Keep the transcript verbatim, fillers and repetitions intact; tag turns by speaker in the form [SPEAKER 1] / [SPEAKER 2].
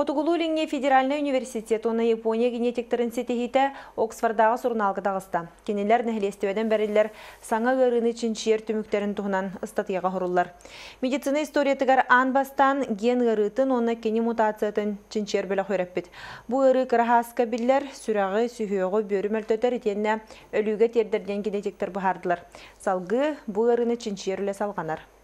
[SPEAKER 1] Хотугулу-Линге Федеральный университет оны Япония генетиктерін сетехите Оксфордағы сұрналғы дағыста. Кенелер нәхілестеуеден бәрілер саңа ғырыны чинчер түміктерін тұғынан ұстатыяға құрылар. Медицина историятығар анбастан ген ғырытын оны кені мутациятын чинчер бөлі қойраппет. Бұ ғыры қырахаска білер сүрағы сүйеуғы бөрі мөлтөтер етенне өліге тердерден генетиктер бұхардылар. Салғы бұ ғырыны чинчер үлі салғанар.